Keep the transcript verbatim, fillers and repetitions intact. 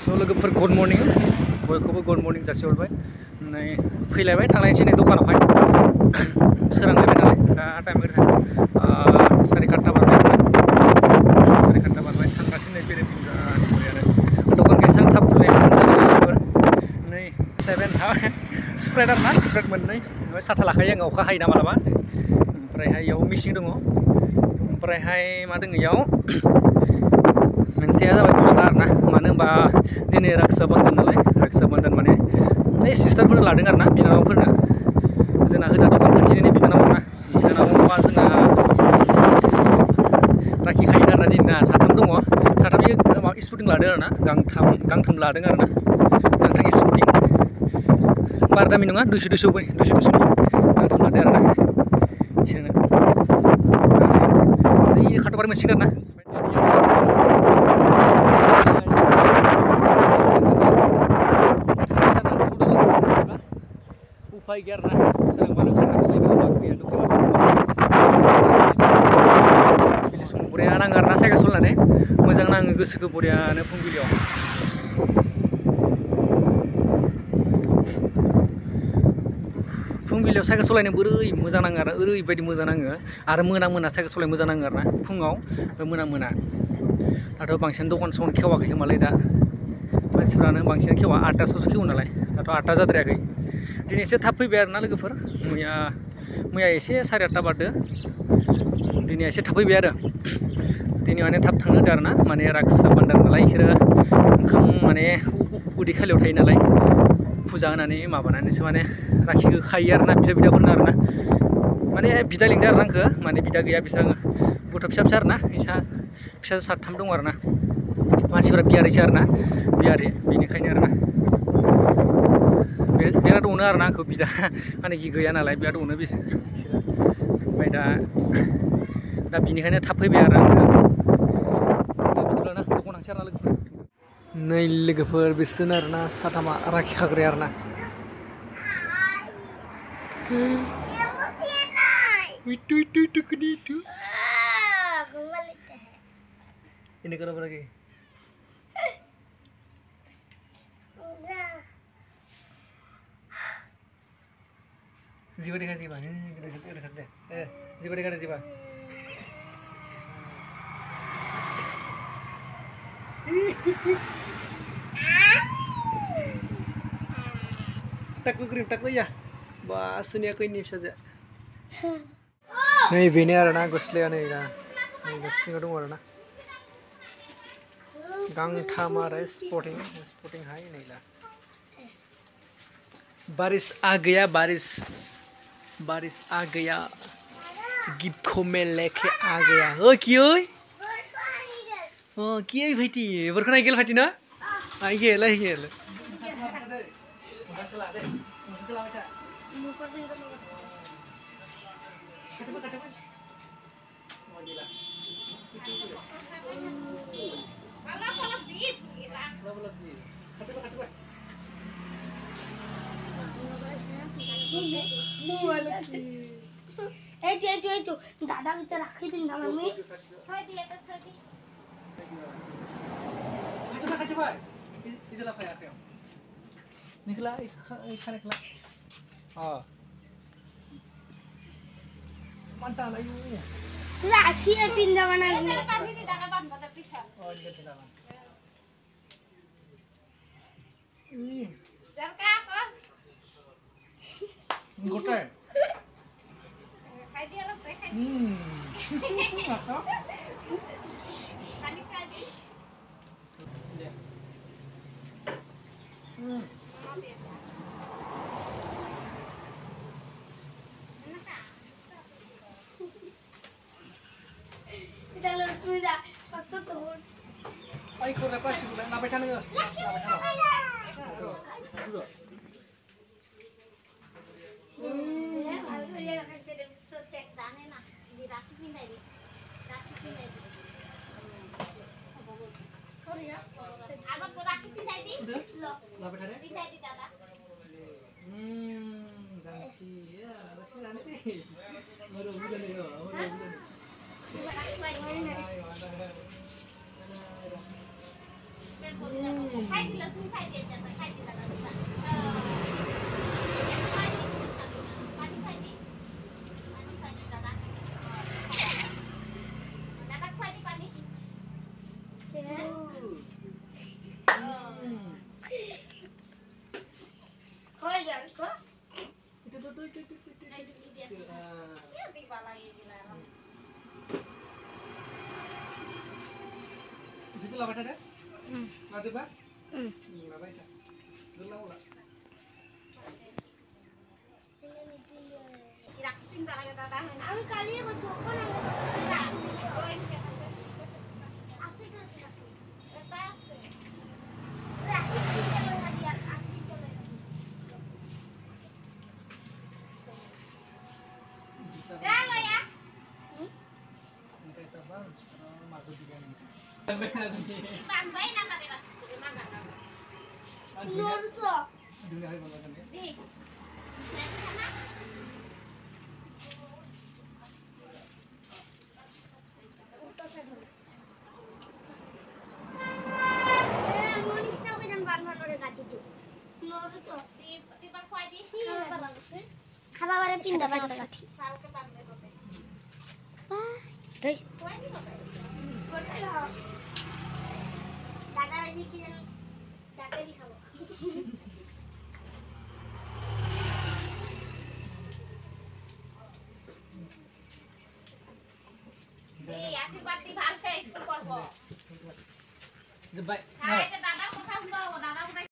So लोगोफोर good morning बयखौबो good morning जासिहरबाय नै फैलायबाय थांलायनोसै नै दखानावहाय सोरांलायबाय नालाय दा टाइम गैला साराय खाट्टा बारबाय साराय खाट्टा बारबाय थांगासिनो नै बेरायफिनगासिनो आरो दखान गेसां थाब खुलिनाय नै सेभेन हा स्प्रेड आरो ना स्प्रेड मोननै ओमफ्राय साथा लाखायो आङो अखा हायोना मालाबा ओमफ्रायहाय इयाव मिसिं दङ ओमफ्रायहाय मा दङ इयाव मोनसेया जाबाय गस्ला आरोना मानो होनबा दिनै रक्षा बन्धन नालाय रक्षा बन्धन माने नै सिस्टारफोर लादों आरोना बिनानावफोरनो जोंना होजा दखान खाथिनि बिनानाव ना बिनानावा जोंना राखि खायो आरोना दिनैना साथाम दङ साथामनि माबा स्पुटिं लादों आरोना गांथाम गांथाम लादों आरोना गांथाम स्पुटिं बारा दामि नङा दुइस' दुइस' दुइस' दुइस'नि गांथाम लादों आरोना बिसोरनो ओइ खाथ'बारि मोनसिगोन आरोना उफाय गैया आरोना सोरांबानो खारनांगौ जायो गैया दुखु मानसि सम बरिया नाङो आरोना साइकेल सलायनानै मोजां नाङो गोसोखौ बरियानो फुंबिलियाव फुंबिलियाव साइकेल सलायनो बोरै मोजां नाङो आरो ओरैबायदि मोजां नाङो आरो मोना मोना साइकेल सलायनो मोजां नाङो आरोना फुङाव मोना मोना दाथ' बांसिन दखान सहन खेवाखै खोमालै दा मानसिफ्रानो बांसिन खेवा आठथासोआवसो खेवो नालाय दाथ' आठथा जाद्रायाखै दिनै एसे थाब फैबाय आरोना लोगोफोर मैया मैया एसे साराय आठथा बारदो दिनै एसे थाब फैबाय आरो दिनै माने थाब थांनो होदो आरोना माने रक्षा बन्धन नालाय बिसोरो ओंखाम माने उदै खालियाव थायो नालाय फुजा होनानै माबानानैसो माने राखिखौ खायो आरोना बिदा बिदाफोरनो आरोना माने बिदा लिंदों आरो आंखौ माने बिदा गैया बिसा गथ' फिसा फिसा आरोना इसा फिसा साथाम दं आरोना मानसिफोरा बियारिसो आरोना बियारि बेनिखायनो आरोना बिराद अनो आरोना आंखौ बिदा माने गैया नालाय बिराद अनो बिसोर ओमफ्राय दा दा बिनिखायनो थाब फैबाय आरो आङो बिदिब्लाना दखान थांसै आरोना लोगोफोर नै लोगोफोर बिसोरनो आरोना साथामा राखि खाग्राया आरोना ini kenapa lagi? Jiwa dekat jiwa, ini dekat dekat deh. Eh, jiwa dekat jiwa. Takut krim takut ya. Bas ini aku ini saja. Nih ini ada na gosliya nih na. Nih gosliya dong ada na. गांथाम आरो स्पोर्टिं स्पोर्टिं हाय नहीं ला बारिश आ गया बारिश बारिश आ गया gift को मैं लेके आ गया ओ क्यों ओ क्यों भाईटी बरखा गेल भाईटी ना आई गेल आई गेल Eh itu itu itu दादा kita राखी बिंदा मम्मी थोड़ी दिया तो थोड़ी कचरा कचरा इसे लाफा यार निकला इखा निकला हाँ मंटा लायू राखी है बिंदा बना दादा बांधी थी दादा बांध बता पीछे और निकल चला जब क्या कर गोटा है खाई दिया लोग खाई हम्म खाने का दी हम्म kita lu tuh dah pas tuh tuh ay ko na plastic na labay sana nga labay sana ya kalau dia kasih dia protect dana na di rakhi pindah di rakhi pindah di sorry ya agak tu rakhi pindah di labay sana pindah di दादा hmm jansi ya rakhi nanti baru bukan ya baru bukan खाई दिला খাই দিয়ে যাবে খাই দিয়ে দাদা পানি খাই দি পানি খাই দি দাদা দাদা খাই দি পানি হয়ে যাবে তো itu tuh tuh itu itu itu এই দিদি দিয়ে কি দিবা লাগে দিলা itu lah baca deh হুম ada ba হুম nggak baca dulu lah রাখি তিন বেলা দাদা হয় না আমি কালিয়ে বসে ওখানে ওই আসি তো রাখি এটা আছে রাখি চলে রাখি আসি চলে যা লয়া ini kita bang sekarang masuk di bawah ini বানবাই না তাদের আছে না না নরসো dunia hari bangga kan ya দি না উল্টো সাইড হবে এ মনিস না ওকে জান বানভানোরে গাছে তো নরসো দিবা খাই দিছি খাবার লাগছে খাবার বারে পিন্ডা বাটা কাঠি কালকে বানবে তোতে তাই খাই দি হবে কোথায় রাখ দাদা রাজি কি জানো চাটেরি খাবো দি আশীর্বাদ দি ভালকে স্কুল পড়ব jebak খাইতে দাদা কথা শুনবা দাদা